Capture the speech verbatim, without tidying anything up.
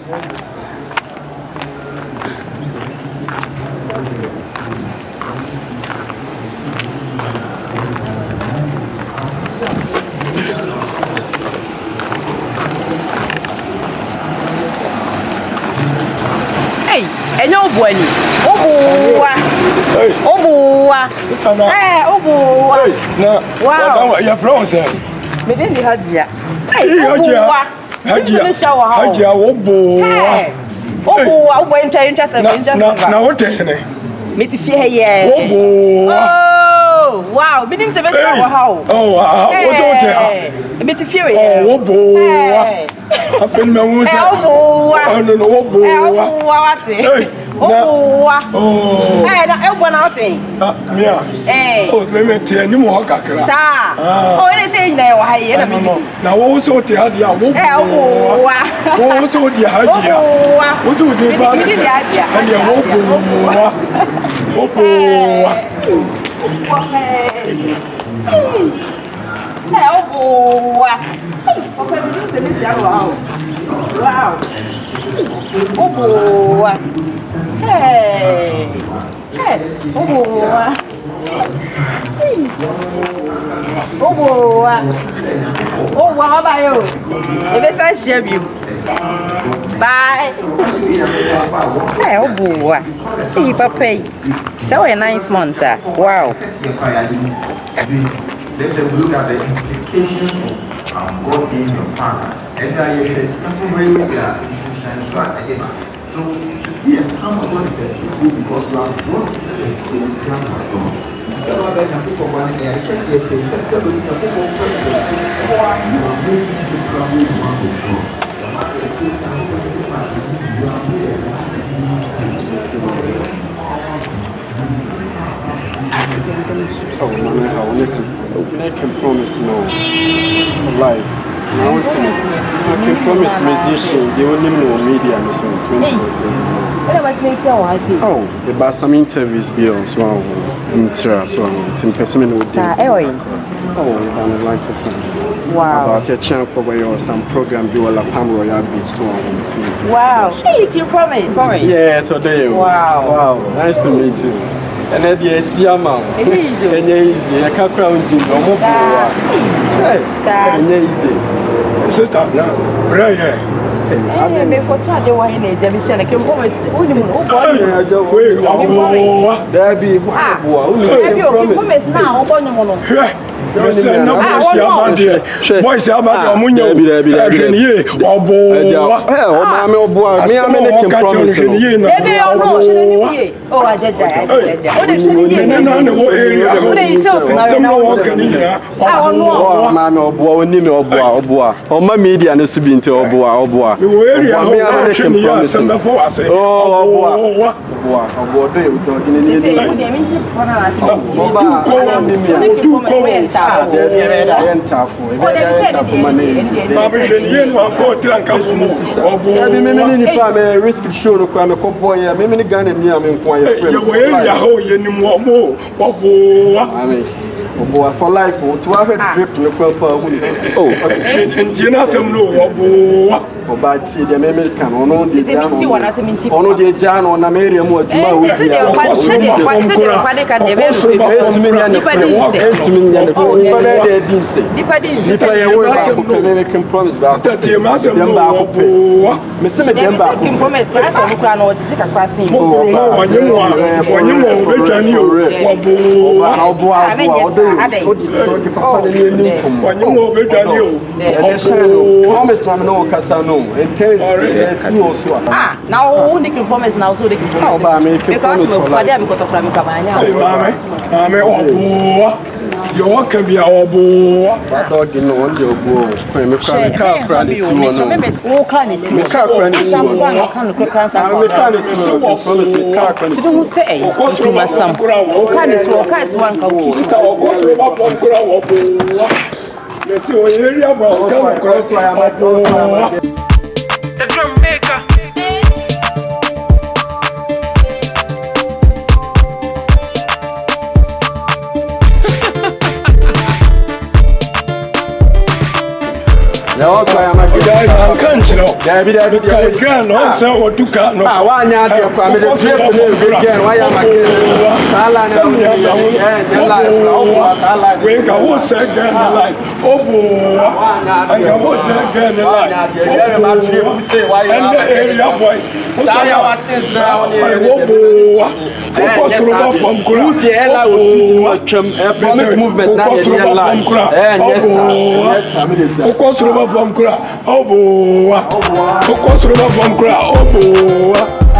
Hey, and no bunny. Oh, oh, hey, oh, wow, you're frozen. Me didn't have ya. Hey, Hajia, Hajia, Obo. Oh, I went to interest in now. What day? Meet fear here. Oh, wow, me didn't say how. Oh, what's all there? Meet fear. Oh, Obo. I feel my wounds. Oh, I don't know. Obo. Oh, oh, hey, now one out eh? Yeah. Oh, me me tell you more kakra. Sir. Oh, they say now why you na me. Na wo so te hade a wo. Eh, oh, wa. Wo so di hade a. Wo so di ba na. Hade a wo bo. Wo bo. Eh, oh, bo. Okay, we say this wow. Wow. Oh, bo. Hey, hey, oh boy, oh boy, oh boy, how about you? If I share you, bye. Hey, oh boy, hey, papa, so a nice month, sir. Wow. Let's look at the implications of God being your partner. And that is something very good. So. Yes, someone said you because you are not the plan has gone. So I can put for one and check the thing. So you can put for one and you are moving to travel to one control. Oh, man, I want to make a promise now for life. I want to make a promise musician, the only no media and so twenty-four seven. Oh, about some interviews beyond so I'm so I'm person with you. Oh, I would like to find wow. About a chance for some program do a Pam Royal Beach to one. Wow, hey, you promise, promise. Yeah, so there you wow. Wow, nice to meet you. And then the Siama. It is and easy. I can't crown you no more. And easy. Sister, now, Brian. I may put the wine in a demission. I can promise. Only one. There be promise now. Yes, no boys about Munya, or Bo, oh, Mamma, or Boy, me, I'm in a promise. Oh, I did that. Oh, Mamma, or Boy, Nimi, or Bois, or Bois, or my media, and the Subinto, or Bois, or Bois. We are making promises. Oh, what? What do you talk in the do call Ah, they're enter for money. Risk show no crime, a couple of many gun and near me. I mean, for life, to have a trip in the oh, and Tina some no. But see the American or no, the Jano, the Jano, and American, what you American promise, but Mister Demba promise, but I can or take a passing. Promise no Casano. Ah, now they can promise now, so they can promise. Because for them, got a problem. You walk can be our boy. Dog in one your boy. I'm a car cranny. I'm a car the drum maker. Also, I am a good guy. I can't know. David, David, again, no, sir, or two car. No, one yard, you're coming to trip again. Why am I we can who say again the life. Oh, boy, I can who say again the life. And the area boys. Oh, boy. Who's the ella was promise movement now in your life? Yes, sir. Focus from Kra. Oh, boy. Focus from Kra. Oh, boy.